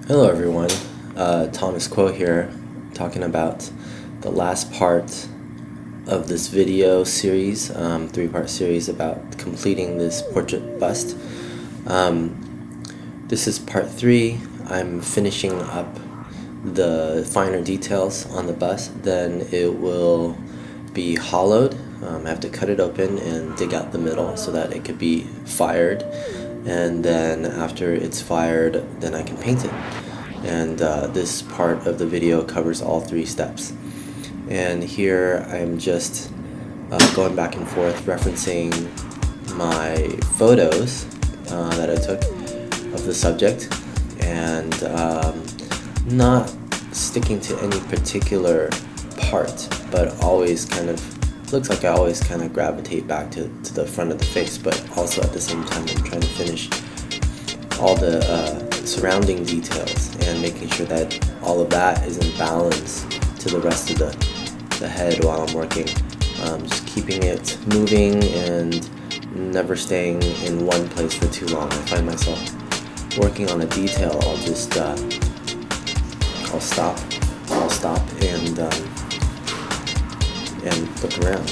Hello everyone, Thomas Kuo here, talking about the last part of this video series, three-part series about completing this portrait bust. This is part 3. I'm finishing up the finer details on the bust, then it will be hollowed. I have to cut it open and dig out the middle so that it could be fired, and then after it's fired, then I can paint it. And this part of the video covers all 3 steps. And here I'm just going back and forth referencing my photos that I took of the subject, and not sticking to any particular part, but always kind of looks like I always kind of gravitate back to the front of the face, but also at the same time I'm trying to finish all the surrounding details and making sure that all of that is in balance to the rest of the head while I'm working. Just keeping it moving and never staying in one place for too long. I find myself working on a detail, I'll just I'll stop and look around.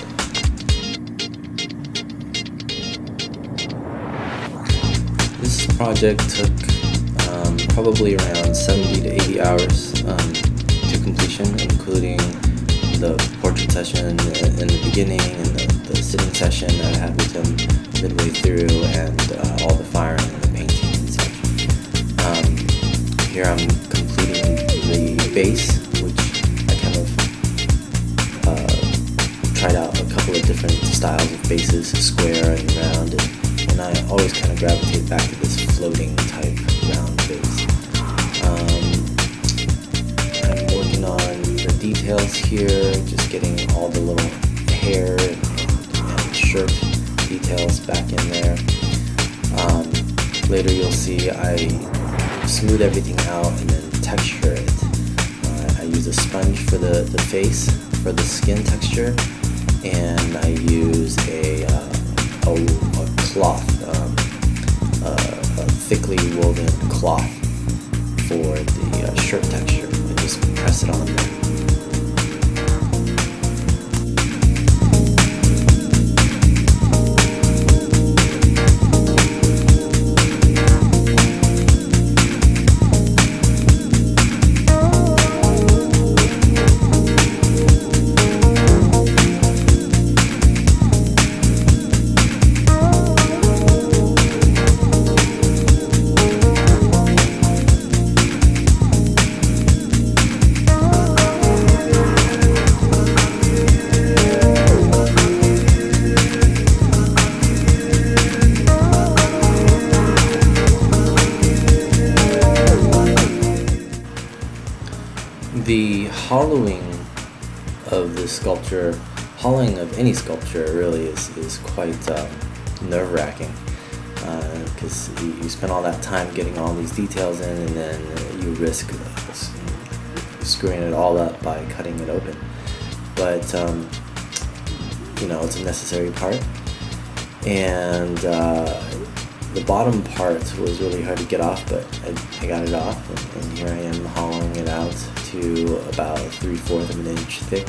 This project took probably around 70 to 80 hours to completion, including the portrait session in the beginning and the sitting session that I had with him midway through, and all the firing and the paintings and such. Here I'm completing the base, which I kind of tried out a couple of different styles of bases, square and round, and I always kind of gravitate back to this floating type round base. I'm working on the details here, just getting all the little hair and shirt details back in there. Later you'll see I smooth everything out and then texture it. I use a sponge for the face, for the skin texture, and I use a cloth, a thickly woven cloth for the shirt texture, and just press it on there. The hollowing of the sculpture, hollowing of any sculpture really is quite nerve-wracking, because you spend all that time getting all these details in, and then you risk screwing it all up by cutting it open. But you know, it's a necessary part, and the bottom part was really hard to get off, but I got it off, and here I am hollowing it out to about 3/4 of an inch thick.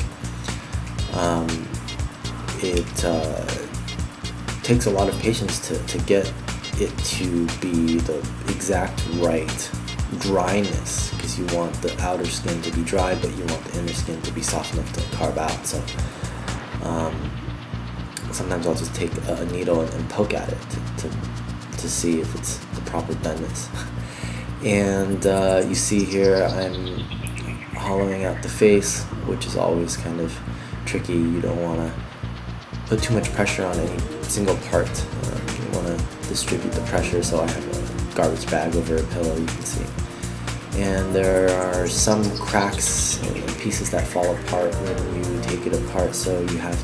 It takes a lot of patience to get it to be the exact right dryness, because you want the outer skin to be dry, but you want the inner skin to be soft enough to carve out. So sometimes I'll just take a needle and poke at it to see if it's the proper doneness. And you see here I'm hollowing out the face, which is always kind of tricky. You don't want to put too much pressure on any single part. You want to distribute the pressure, so I have a garbage bag over a pillow, you can see. And there are some cracks and pieces that fall apart when you take it apart, so you have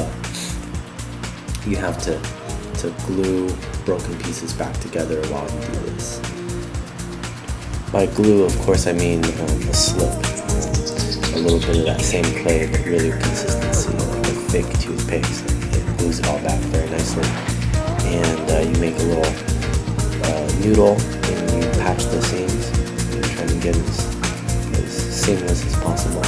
to glue broken pieces back together while you do this. By glue, of course, I mean a slip, a little bit of that same clay, but really consistency, like a thick toothpaste. It glues it all back very nicely. And you make a little noodle, and you patch the seams. trying to get as seamless as possible.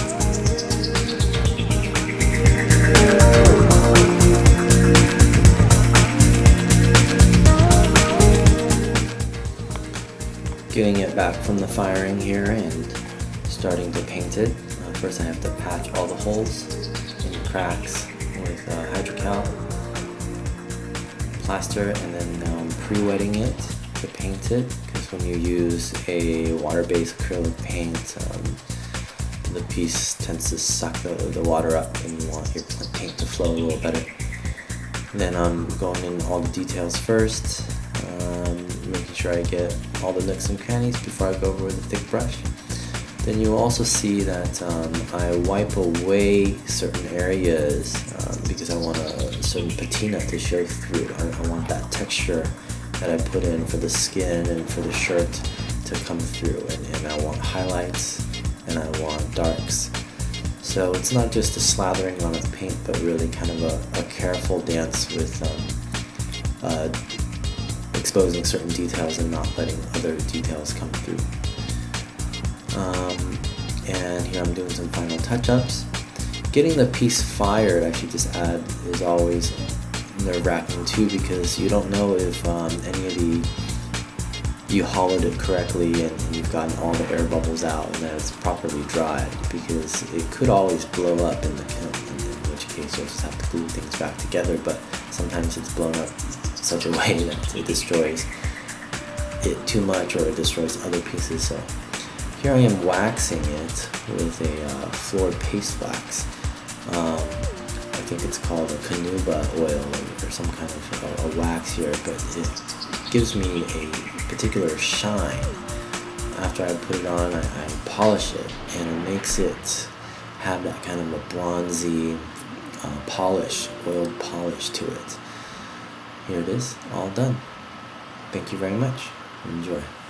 Getting it back from the firing here and starting to paint it. First I have to patch all the holes and cracks with hydrocal plaster, and then now I'm pre-wetting it to paint it, because when you use a water-based acrylic paint, the piece tends to suck the water up, and you want your paint to flow a little better. Then I'm going in all the details first, making sure I get all the nooks and crannies before I go over with a thick brush. Then you'll also see that I wipe away certain areas because I want a certain patina to show through. I want that texture that I put in for the skin and for the shirt to come through, and I want highlights and I want darks. So it's not just a slathering on of paint, but really kind of a careful dance with exposing certain details and not letting other details come through. And here I'm doing some final touch-ups. Getting the piece fired, I should just add, is always nerve-wracking too, because you don't know if you hollowed it correctly and you've gotten all the air bubbles out and that it's properly dried, because it could always blow up in the kiln, in which case you'll just have to glue things back together, but sometimes it's blown up in such a way that it destroys it too much, or it destroys other pieces. So here I am waxing it with a floor paste wax. I think it's called a Canuba oil or some kind of a wax here, but it gives me a particular shine. After I put it on, I polish it, and it makes it have that kind of a bronzy polish, oiled polish to it. Here it is, all done. Thank you very much. Enjoy.